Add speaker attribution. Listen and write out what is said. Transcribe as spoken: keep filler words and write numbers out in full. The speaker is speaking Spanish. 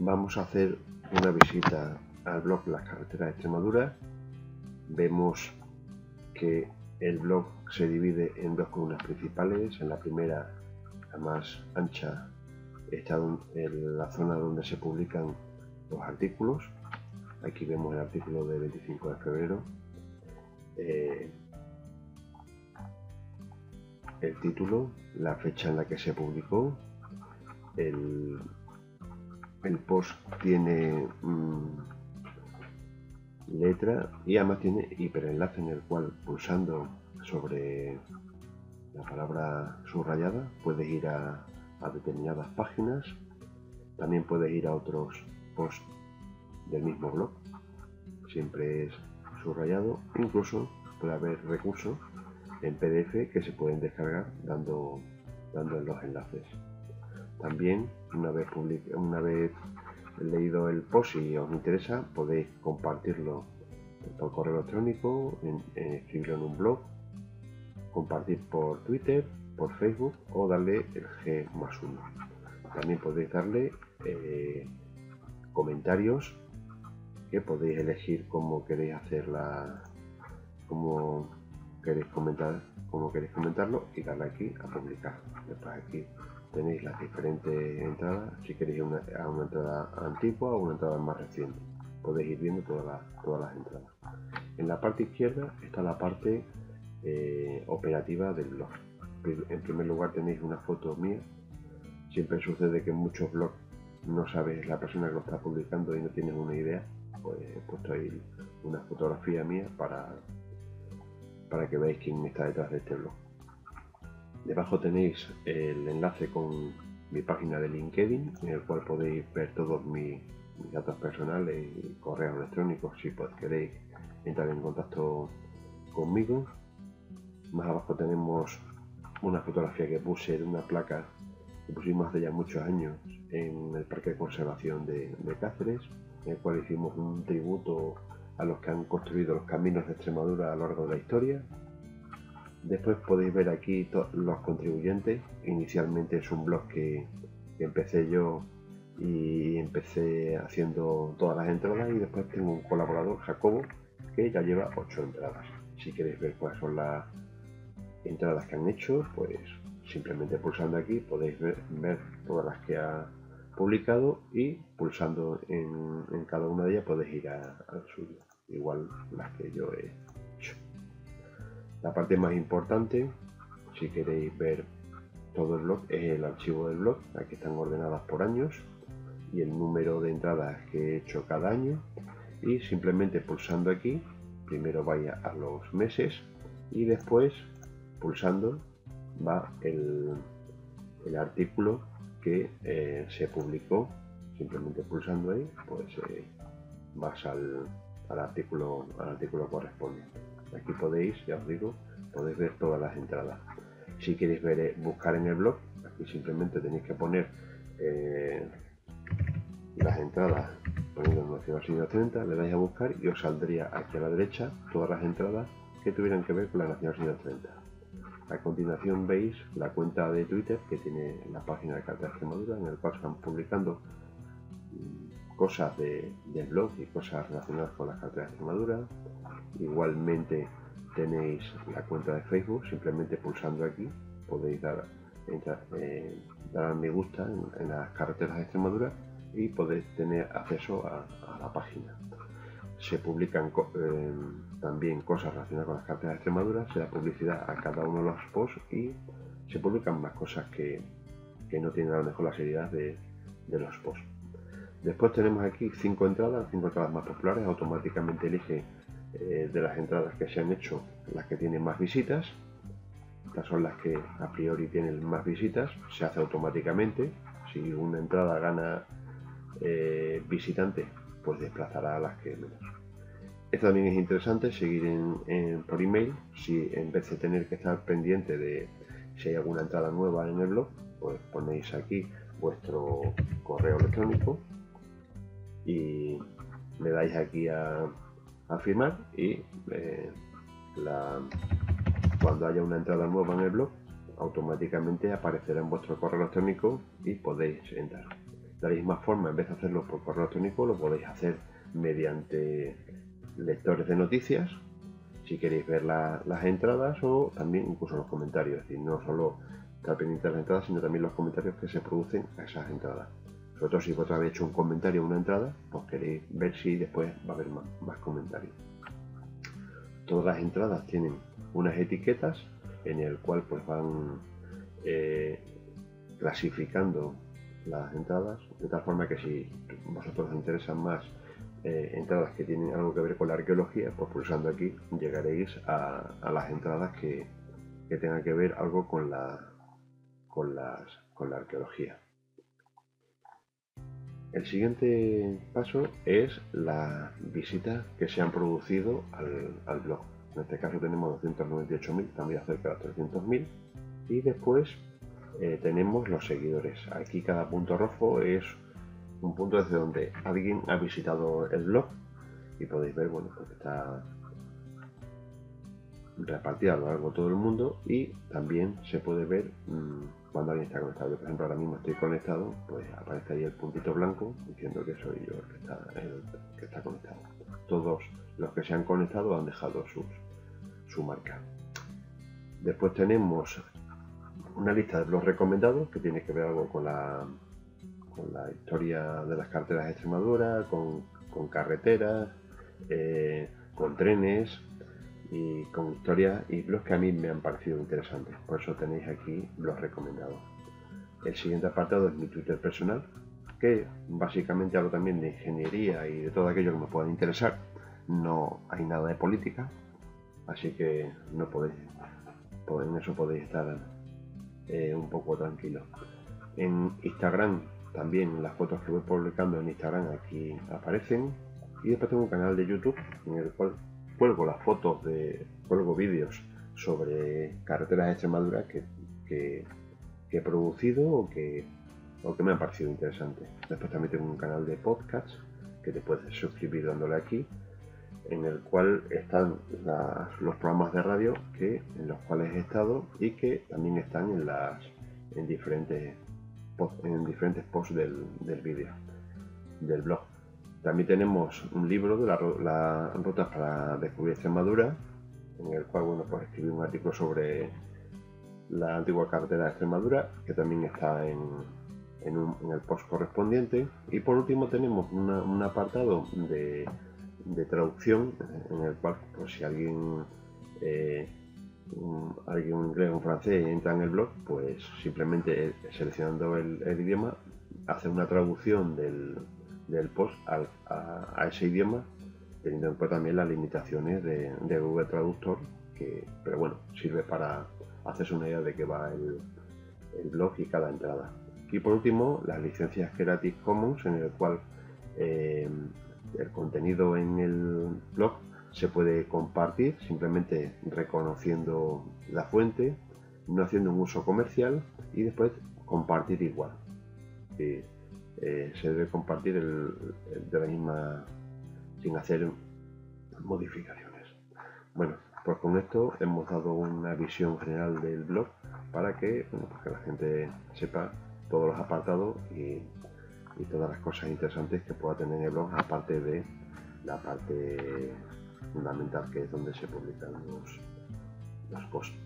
Speaker 1: vamos a hacer una visita al blog Las Carreteras de Extremadura. Vemos que el blog se divide en dos columnas principales. En la primera, la más ancha, está en la zona donde se publican los artículos. Aquí vemos el artículo de veinticinco de febrero. Eh, el título, la fecha en la que se publicó. El, el post tiene mmm, letra y además tiene hiperenlace, en el cual pulsando sobre la palabra subrayada puedes ir a, a determinadas páginas. También puedes ir a otros posts del mismo blog, siempre es subrayado. Incluso puede haber recursos en P D F que se pueden descargar dando, dando en los enlaces. También, una vez, public una vez leído el post, si os interesa, podéis compartirlo por correo electrónico, en, en escribirlo en un blog, compartir por Twitter, por Facebook o darle el G más uno. También podéis darle eh, comentarios, que podéis elegir cómo queréis hacerla, cómo queréis comentar, cómo queréis comentarlo y darle aquí a publicar. Después aquí tenéis las diferentes entradas. Si queréis una, a una entrada antigua o una entrada más reciente, podéis ir viendo todas las, todas las entradas. En la parte izquierda está la parte eh, operativa del blog. En primer lugar tenéis una foto mía. Siempre sucede que en muchos blogs no sabes la persona que lo está publicando y no tienes una idea. Pues he puesto ahí una fotografía mía para, para que veáis quién está detrás de este blog. Debajo tenéis el enlace con mi página de LinkedIn, en el cual podéis ver todos mis, mis datos personales y correos electrónicos si pues queréis entrar en contacto conmigo. Más abajo tenemos una fotografía que puse de una placa que pusimos hace ya muchos años en el Parque de Conservación de, de Cáceres, en el cual hicimos un tributo a los que han construido los caminos de Extremadura a lo largo de la historia. Después podéis ver aquí los contribuyentes. Inicialmente es un blog que, que empecé yo y empecé haciendo todas las entradas, y después tengo un colaborador, Jacobo, que ya lleva ocho entradas. Si queréis ver cuáles son las entradas que han hecho, pues simplemente pulsando aquí podéis ver, ver todas las que ha publicado, y pulsando en, en cada una de ellas podéis ir al suyo, igual las que yo he hecho. La parte más importante, si queréis ver todo el blog, es el archivo del blog. Aquí están ordenadas por años y el número de entradas que he hecho cada año, y simplemente pulsando aquí primero vaya a los meses y después pulsando va el, el artículo que eh, se publicó. Simplemente pulsando ahí pues eh, vas al, al artículo al artículo correspondiente. Aquí podéis, ya os digo, podéis ver todas las entradas. Si queréis ver, eh, buscar en el blog, aquí simplemente tenéis que poner eh, las entradas poniendo Nacional seiscientos treinta, le dais a buscar y os saldría aquí a la derecha todas las entradas que tuvieran que ver con la Nacional seiscientos treinta. A continuación veis la cuenta de Twitter que tiene la página de Carretera de Extremadura, en el cual están publicando cosas de, del blog y cosas relacionadas con las carreteras de Extremadura. Igualmente tenéis la cuenta de Facebook. Simplemente pulsando aquí podéis dar, entrar, eh, dar a me gusta en, en las carreteras de Extremadura y podéis tener acceso a, a la página. Se publican eh, también cosas relacionadas con las carreteras de Extremadura, se da publicidad a cada uno de los posts y se publican más cosas que, que no tienen a lo mejor la seriedad de, de los posts. Después tenemos aquí cinco entradas, cinco entradas más populares. Automáticamente elige eh, de las entradas que se han hecho las que tienen más visitas. Estas son las que a priori tienen más visitas, se hace automáticamente. Si una entrada gana eh, visitantes, pues desplazará a las que menos. Esto también es interesante, seguir en, en, por email. Si en vez de tener que estar pendiente de si hay alguna entrada nueva en el blog, pues ponéis aquí vuestro correo electrónico y le dais aquí a, a firmar, y eh, la, cuando haya una entrada nueva en el blog automáticamente aparecerá en vuestro correo electrónico y podéis entrar. De la misma forma, en vez de hacerlo por correo electrónico, lo podéis hacer mediante lectores de noticias, si queréis ver la, las entradas o también incluso los comentarios. Es decir, no solo estar pendiente de las entradas, sino también los comentarios que se producen a esas entradas. Sobre todo si vosotros habéis hecho un comentario o una entrada, pues queréis ver si después va a haber más, más comentarios. Todas las entradas tienen unas etiquetas en el cual pues van eh, clasificando las entradas, de tal forma que si vosotros os interesan más eh, entradas que tienen algo que ver con la arqueología, pues pulsando aquí llegaréis a, a las entradas que, que tengan que ver algo con la, con las, con la arqueología. El siguiente paso es las visitas que se han producido al, al blog. En este caso tenemos doscientos noventa y ocho mil, también cerca de los trescientos mil. Y después eh, tenemos los seguidores. Aquí cada punto rojo es un punto desde donde alguien ha visitado el blog. Y podéis ver, bueno, pues está repartida a lo largo de todo el mundo, y también se puede ver mmm, cuando alguien está conectado. Yo, por ejemplo, ahora mismo estoy conectado, pues aparece ahí el puntito blanco diciendo que soy yo el que está, el que está conectado. Todos los que se han conectado han dejado sus, su marca. Después tenemos una lista de blogs recomendados que tiene que ver algo con la, con la historia de las carreteras de Extremadura, con, con carreteras, eh, con trenes, y con historias y blogs que a mí me han parecido interesantes. Por eso tenéis aquí los recomendados. El siguiente apartado es mi Twitter personal, que básicamente hablo también de ingeniería y de todo aquello que me pueda interesar. No hay nada de política, así que no podéis, en eso podéis estar eh, un poco tranquilos. En Instagram también las fotos que voy publicando en Instagram aquí aparecen, y después tengo un canal de YouTube en el cual cuelgo las fotos de, cuelgo vídeos sobre carreteras de Extremadura que, que, que he producido o que, o que me han parecido interesantes. Después también tengo un canal de podcast que te puedes suscribir dándole aquí, en el cual están las, los programas de radio que, en los cuales he estado y que también están en, las, en, diferentes, en diferentes posts del, del vídeo, del blog. También tenemos un libro de las la rutas para descubrir Extremadura, en el cual, bueno, pues escribí un artículo sobre la antigua carretera de Extremadura, que también está en, en, un, en el post correspondiente. Y por último tenemos una, un apartado de, de traducción, en el cual, pues si alguien, eh, un, alguien un inglés o un francés entra en el blog, pues simplemente seleccionando el, el idioma, hace una traducción del del post al, a, a ese idioma, teniendo en cuenta también las limitaciones de, de Google Traductor, que, pero bueno, sirve para hacerse una idea de qué va el, el blog y cada entrada. Y por último, las licencias Creative Commons, en el cual eh, el contenido en el blog se puede compartir simplemente reconociendo la fuente, no haciendo un uso comercial, y después compartir igual. Y, Eh, se debe compartir el, el de la misma, sin hacer modificaciones. Bueno, pues con esto hemos dado una visión general del blog para que, bueno, pues que la gente sepa todos los apartados y, y todas las cosas interesantes que pueda tener el blog, aparte de la parte fundamental, que es donde se publican los, los posts.